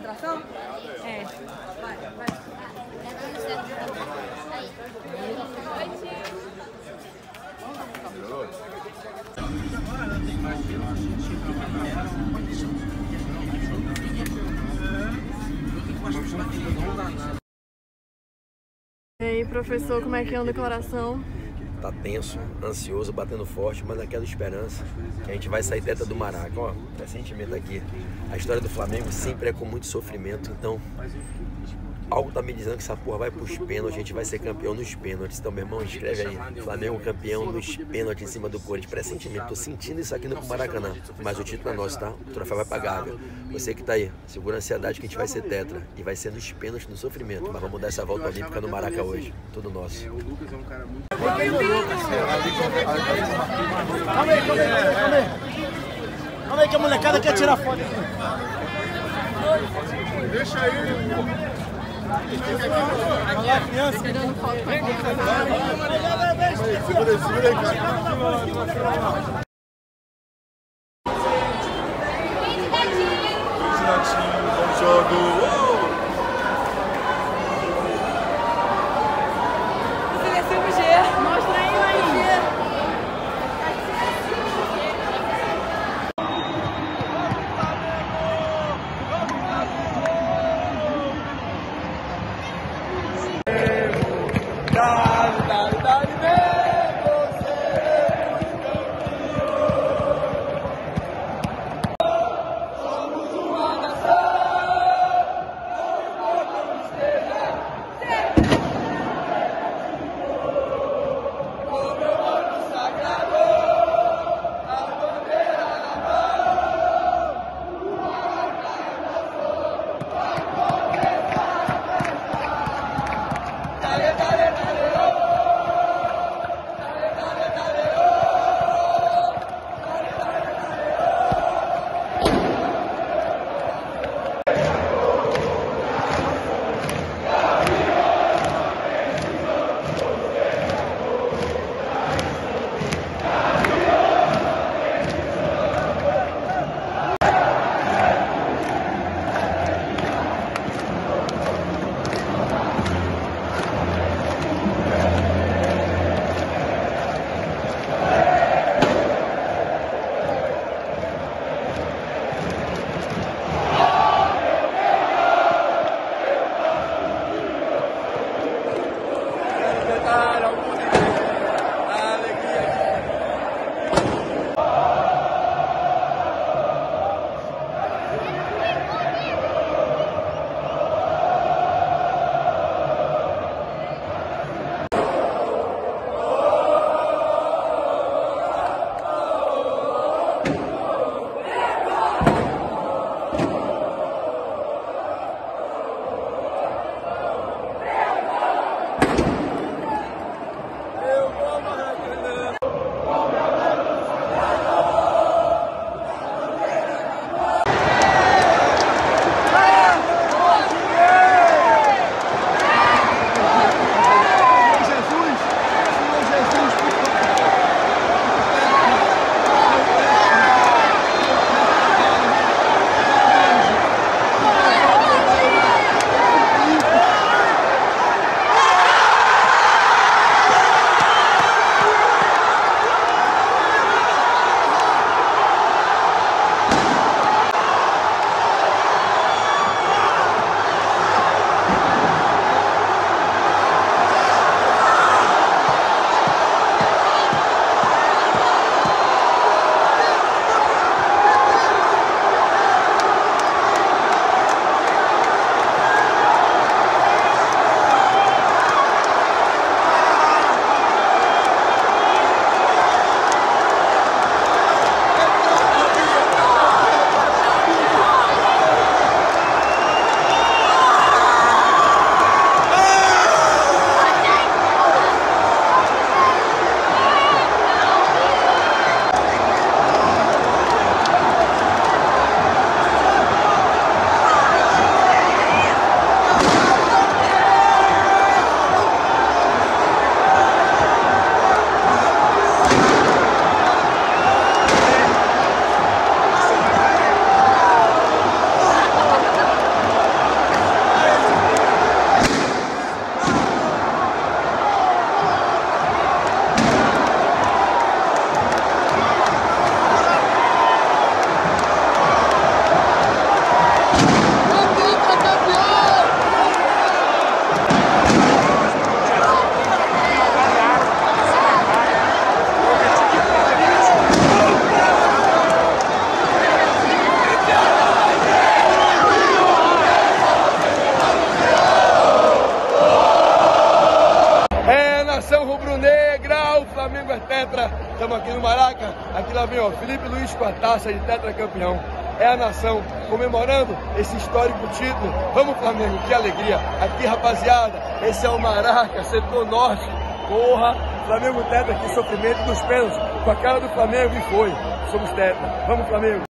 condecoração? É. Vai, vai. E aí, professor, como é que anda o coração? Tá tenso, ansioso, batendo forte, mas naquela esperança que a gente vai sair tetra do Maraca. Ó, pressentimento aqui. A história do Flamengo sempre é com muito sofrimento, então algo tá me dizendo que essa porra vai pros pênaltis, a gente vai ser campeão nos pênaltis. Então, meu irmão, escreve aí, Flamengo campeão nos pênaltis em cima do Corinthians. Pressentimento, tô sentindo isso aqui no Maracanã, mas o título é nosso, tá? O troféu vai pra Gávea. Você que tá aí, segura a ansiedade que a gente vai ser tetra e vai ser nos pênaltis, no sofrimento, mas vamos dar essa volta olímpica no Maraca hoje, tudo nosso. O Lucas é um cara muito... Calma aí. Calma aí que a molecada quer tirar foto. Deixa ele. Tirando foto com a Segura aí, cara. Bom jogo. Mostra aí, Maria. tetra, estamos aqui no Maraca. Aqui lá vem, ó, Felipe Luiz com a taça de tetracampeão. É a nação comemorando esse histórico título. Vamos, Flamengo, que alegria. Aqui, rapaziada, esse é o Maraca, setor norte. Porra, Flamengo tetra aqui, sofrimento dos pênaltis. Com a cara do Flamengo e foi. Somos tetra. Vamos, Flamengo.